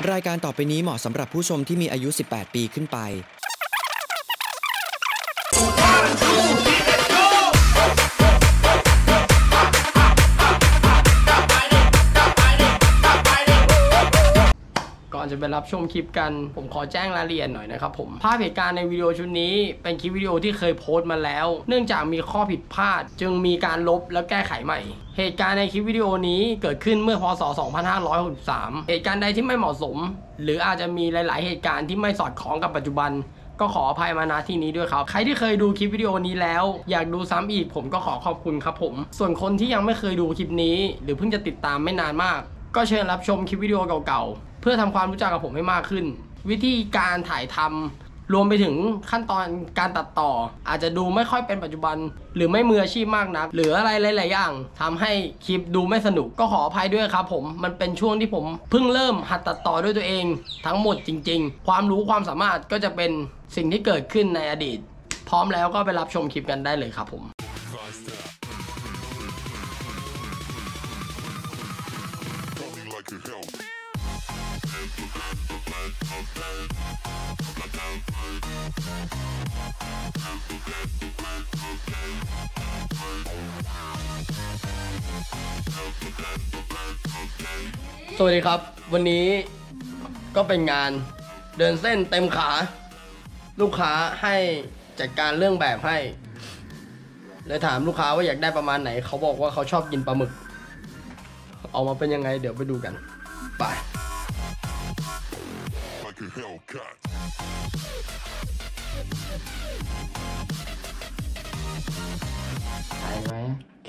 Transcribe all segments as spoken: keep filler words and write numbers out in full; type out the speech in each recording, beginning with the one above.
รายการต่อไปนี้เหมาะสำหรับผู้ชมที่มีอายุสิบแปดปีขึ้นไปก่อนจะไปรับชมคลิปกันผมขอแจ้งรายละเอียดหน่อยนะครับผมภาพเหตุการณ์ในวิดีโอชุดนี้เป็นคลิปวิดีโอที่เคยโพสต์มาแล้วเนื่องจากมีข้อผิดพลาดจึงมีการลบและแก้ไขใหม่เหตุการณ์ในคลิปวิดีโอนี้เกิดขึ้นเมื่อพ.ศ. สองพันห้าร้อยหกสิบสามเหตุการณ์ใดที่ไม่เหมาะสมหรืออาจจะมีหลายๆเหตุการณ์ที่ไม่สอดคล้องกับปัจจุบันก็ขออภัยมาณที่นี้ด้วยครับใครที่เคยดูคลิปวิดีโอนี้แล้วอยากดูซ้ำอีกผมก็ขอขอบคุณครับผมส่วนคนที่ยังไม่เคยดูคลิปนี้หรือเพิ่งจะติดตามไม่นานมากก็เชิญรับชมคลิปวิดีโอเก่าๆเพื่อทำความรู้จักกับผมให้มากขึ้นวิธีการถ่ายทำรวมไปถึงขั้นตอนการตัดต่ออาจจะดูไม่ค่อยเป็นปัจจุบันหรือไม่มืออาชีพมากนักหรืออะไรหลายๆอย่างทำให้คลิปดูไม่สนุกก็ขออภัยด้วยครับผมมันเป็นช่วงที่ผมเพิ่งเริ่มหัดตัดต่อด้วยตัวเองทั้งหมดจริงๆความรู้ความสามารถก็จะเป็นสิ่งที่เกิดขึ้นในอดีตพร้อมแล้วก็ไปรับชมคลิปกันได้เลยครับผมสวัสดีครับวันนี้ก็เป็นงานเดินเส้นเต็มขาลูกค้าให้จัดการเรื่องแบบให้เลยถามลูกค้าว่าอยากได้ประมาณไหนเขาบอกว่าเขาชอบกินปลาหมึกออกมาเป็นยังไงเดี๋ยวไปดูกันไปถ่ายไหม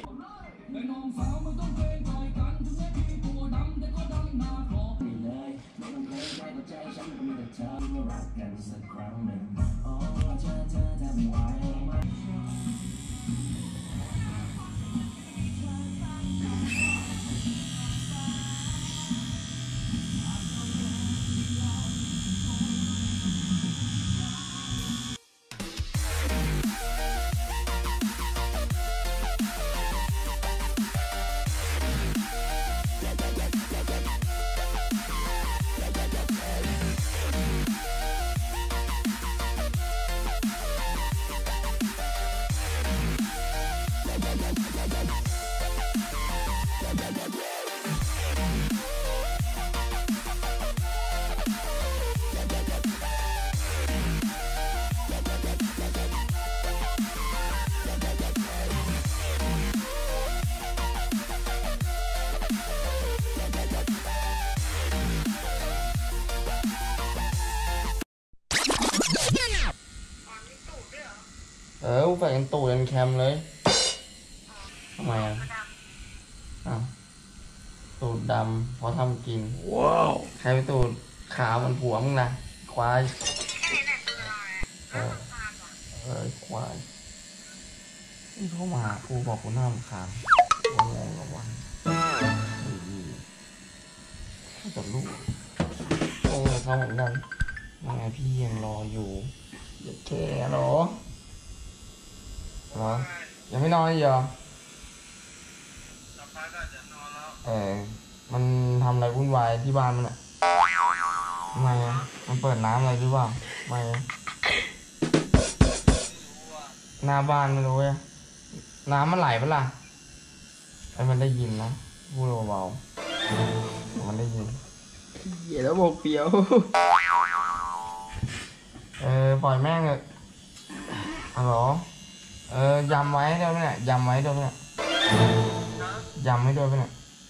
เออใส่กันตูดกันแคมเลยทำไมอ่ะอ้าวตูดดำเพราะทำกินว้าวใครไปตูดขาวมันผัวมึงนะควายเออเออควายนี่เขามาครูบอกกูน่ารำคาญงงระวังแต่ลูกโอ้ยเขาเหมือนกันยังไงพี่ยังรออยู่อย่าแก่หรอเหรอยังไม่นอนอีกเหรอสักพักก็จะนอนแล้วเออมันทำอะไรวุ่นวายที่บ้านมันอะทำไมอะมันเปิดน้ำอะไรหรือเปล่าไม่หน้าบ้านไม่รู้อะน้ำมันไหลปะล่ะไอ้มันได้ยินนะพูดเบาๆมันได้ยินเหี้ยแล้วบอกเปียวเออปล่อยแม่งเลยอ๋อเออยำไว้ด้วยเนี่ยยำไว้ด้วยเนี่ยยำไม่ด้วยเนี่ย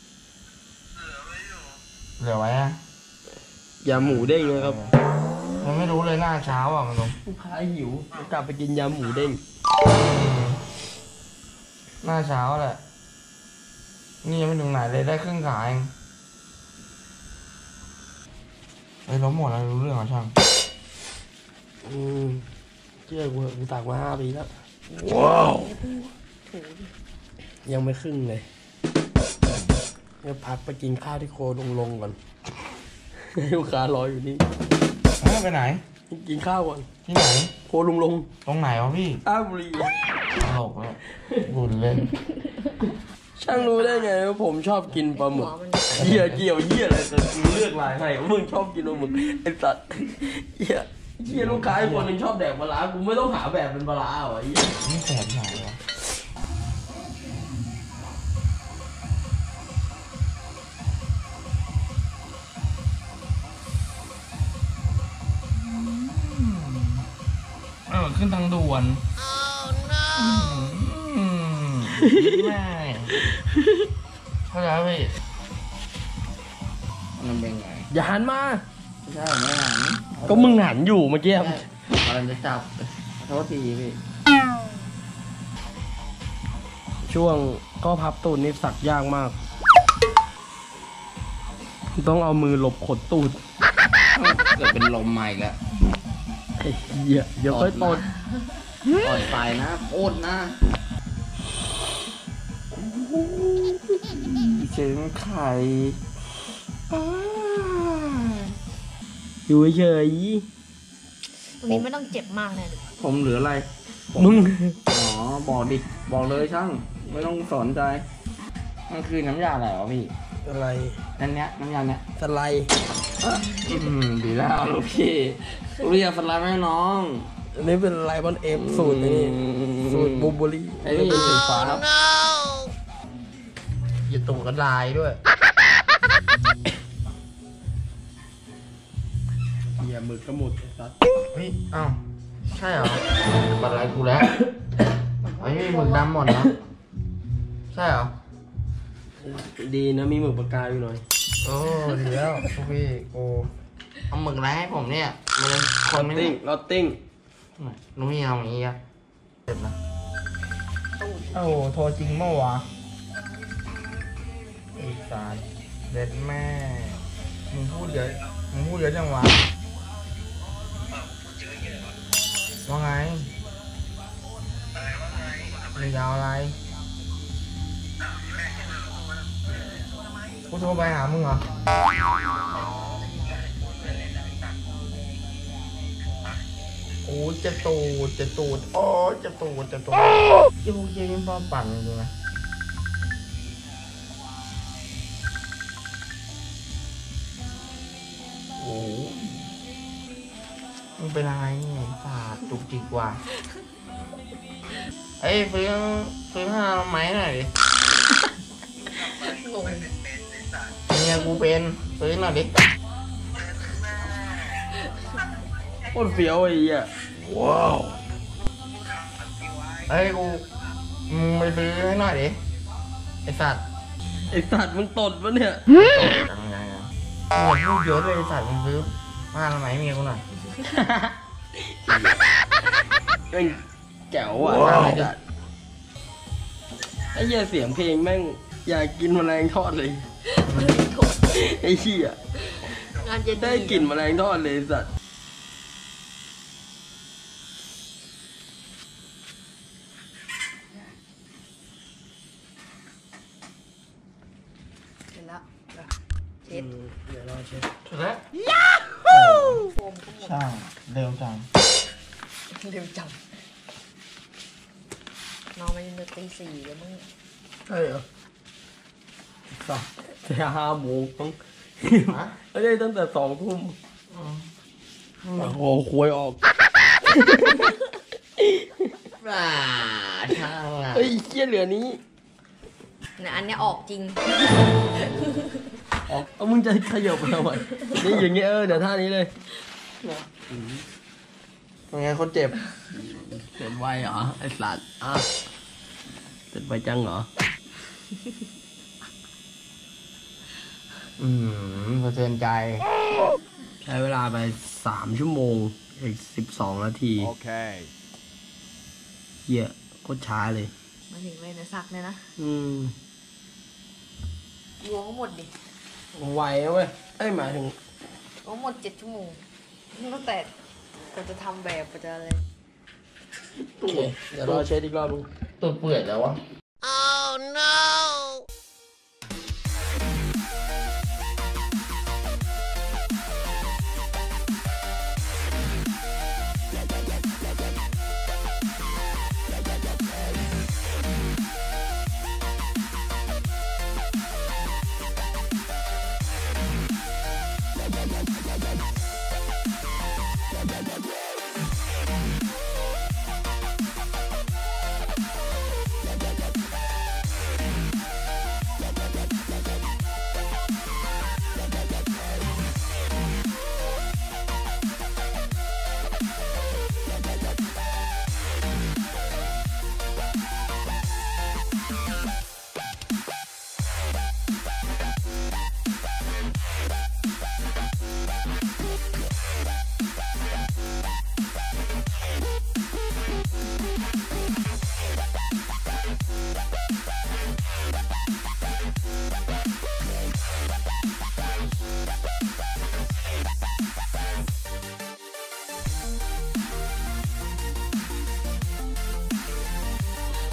เหลือไว้อะยำหมูเด้งเลยครับมันไม่รู้เลยหน้าเช้าอ่ะมันลงลูกค้าหิวกลับไปกินยำหมูเด้งหน้าเช้าแหละนี่ยังไม่ถึงไหนเลยได้ครึ่งขาเองไอ้ล้มหมดแล้วรู้เรื่องเหรอช่างอืมเชื่อกูกูตากมาห้าปีแล้วว้าวยังไม่ครึ่งเลยเดี๋ยวพักไปกินข้าวที่โคลงลงก่อนลูกค้ารออยู่นี่ไปไหนกินข้าวก่อนที่ไหนโคลงลงตรงไหนวะพี่อ้าวบุรีตลกเลยบุญเล่นช่างรู้ได้ไงว่าผมชอบกินปลาหมึกเหี้ยเกี่ยวเหี้ยอะไรแต่กูเลือกลายให้มึงชอบกินปลาหมึกไอ้สัตว์เหี้ยเหี้ยลูกค้าคนนึงชอบแดกปลาร้ากูไม่ต้องหาแบบเป็นปลาร้าเหรอไอ้เหี้ยนี่แสบหนายวะเออขึ้นทางด่วนแม่เข้าใจพี่มันเป็นไงอย่าหันมาใช่ไม่หันก็มึงหันอยู่เมื่อกี้มันจะจับโทษทีพี่ช่วงก็พับตูดนี่สักยากมากต้องเอามือหลบขดตูดเกิดเป็นลมใหม่แล้วไอ้เหี้ยเดี๋ยวค่อยตดปล่อยไปนะโคตรนะเชิงไข่อยู่เฉยตรงนี้ไม่ต้องเจ็บมากเลยผมเหลืออะไรมึงอ๋อบอกดิบอกเลยช่างไม่ต้องสนใจมันคือน้ำยาอะไรวะพี่อะไรนั่นเนี้ยน้ำยาเนี้ยสไลด์อืมดีแล้วลูกพี่ลูกพี่สไลด์ให้น้องอันนี้เป็นไลมอนเอฟสูตรนี้สูตรบูเบอรี่ไอ้นี่เป็นสีฟ้าครับอย่าตุ่มกระลายด้วยเหี้ยหมึกกระหมุดสัตว์เฮ้ยอ้าวใช่เหรอบัตรอะไรกูแล้วไอ้นี่หมึกดำหมดนะใช่เหรอดีนะมีหมึกปากกาอยู่หน่อยโอ้ดีแล้วพวกพี่โอ้เอาหมึกอะไรให้ผมเนี่ยมันเป็นคนไม่ติ้งลอตติ้งหนูไม่เอาอย่างนี้อ่ะเจ็บนะโอ้โหโทรจริงเมื่อวะไอ้สารเด็ดแม่มึงพูดเยอะมึงพูดเยอะจังวะว่าไงมึงยาวอะไรกูโทรไปหามึงเหรอโอ้จะตูดจะตูดโอ้จะตูดจะตูดยี่พวกยี่นี่ป้อมปั่นดูนะโอ้มึงเป็นอะไรเนี่ยสาดจุกจิกว่าเอ้ยซื้อซื้อผ้าไหมหน่อยดิเนี่ยกูเป็นซื้อหน่อยดิโคตรเฟี้ยวไอ้เหี้ยว้าวเฮ้ยกูมึงไปซื้อให้หน่อยดิไอสัตว์ไอสัตว์มึงตดปะเนี่ยยังไงอ่ะมึงพูดเยอะเลยไอสัตว์มึงซื้อผ้าไหมเมียกูหน่อยเป็นแจ๋วอ่ะไอ้เหี้ยเสียงเพลงแม่งอยากกินแมลงทอดเลยไอ้เหี้ยได้กลิ่นแมลงทอดเลยสัตว์เสร็จแล้วเช็ดเดี๋ยวเราเช็ดเสร็จแล้วยาฮูโฟมก็หมดช่างเร็วจังเร็วจังน้องมันยังตีสี่แล้วมึงใช่เหรอสักแต่ห้าโมงต้องไม่ได้ตั้งแต่สองทุ่มโอ้โหคุยออกบ้าช่างอ่ะเฮ้ยเชี่ยเหลือนี้เนี่ยอันนี้ออกจริงออกเอามึงจะขยับไปทำไมนี่อย่างเงี้ยเออเดี๋ยวท่านี้เลยเป็นไงคนเจ็บเจ็บไวเหรอไอ้สัตว์อ่ะเจ็บไวจังเหรออืมสะเทือนใจใช้เวลาไปสามชั่วโมงอีกสิบสองนาทีโอเคเหี้ยโคตรช้าเลยมาถึงเลยนะซักเนี่ยนะอืมล้วงหมดดิไวเว้ยเอ้ยหมายถึงล้วงหมดเจ็ดชั่วโมงตั้งแต่ก็จะทำแบบก็จะอะไรเดี๋ยวเราเช็ดอีกรอบดูตัวเปื่อยแล้ววะ Oh no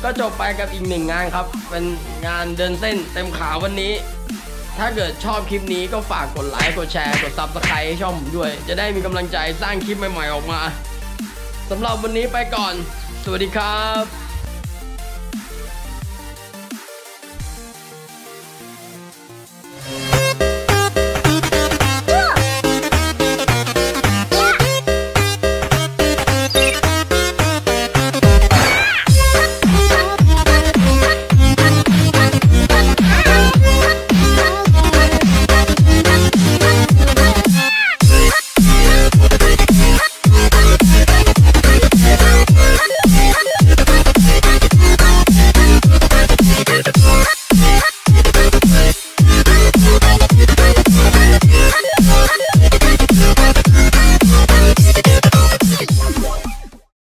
ก็จบไปกับอีกหนึ่งงานครับเป็นงานเดินเส้นเต็มขาวันนี้ถ้าเกิดชอบคลิปนี้ก็ฝากกดไลค์กดแชร์กด ซับสไครบ์ ให้ช่องผมด้วยจะได้มีกำลังใจสร้างคลิปใหม่ๆออกมาสำหรับวันนี้ไปก่อนสวัสดีครับ